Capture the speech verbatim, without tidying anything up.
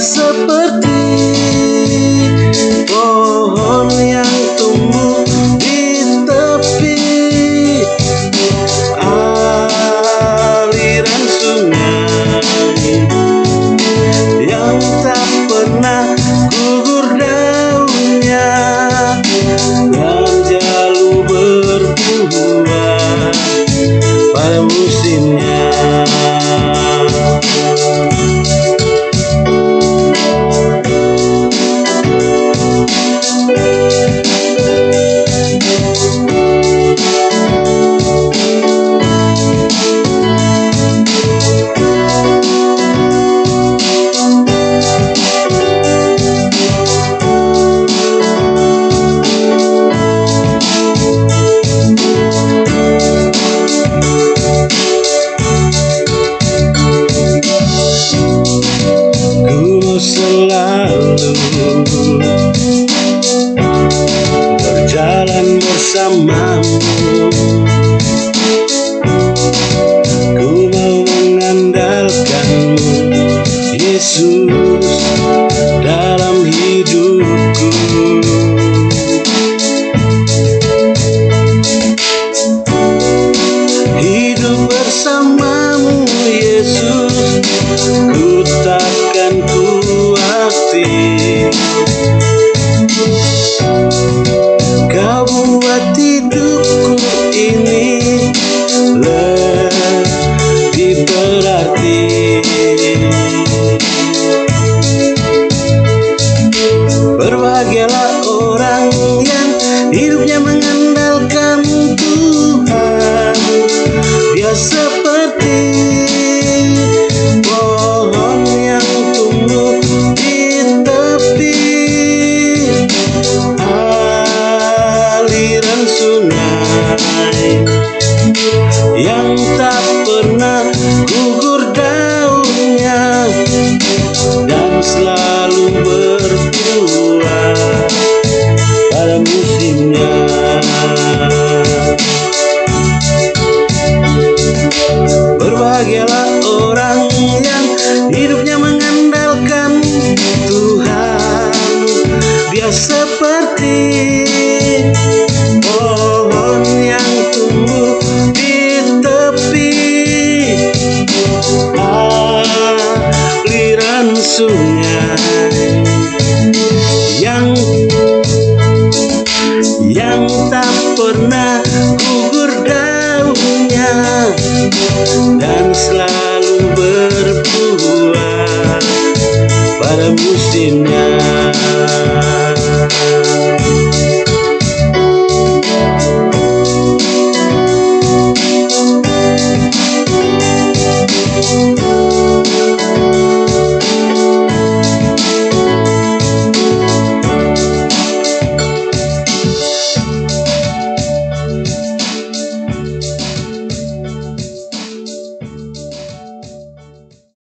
seperti pohon yang tumbuh di tepi aliran sungai, yang tak pernah gugur daunnya dan selalu berbuah pada musimnya. Selalu berjalan bersamamu, ku mau mengandalkanmu Yesus dalam hidupku. Hidup bersamamu Yesus, ku takkan kuatir. Kau buat hidupku ini lebih berarti. Berbahagialah orang yang hidupnya mengandalkan Tuhan, dia seperti pohon yang tumbuh di tepi aliran sungai, yang tak pernah gugur daunnya dan selalu berbuah pada musimnya. Berbahagialah orang yang hidupnya mengandalkan Tuhan, dia seperti pohon yang tumbuh di tepi aliran sungai, yang yang tak pernah gugur daunnya dan selalu berbuah pada musimnya.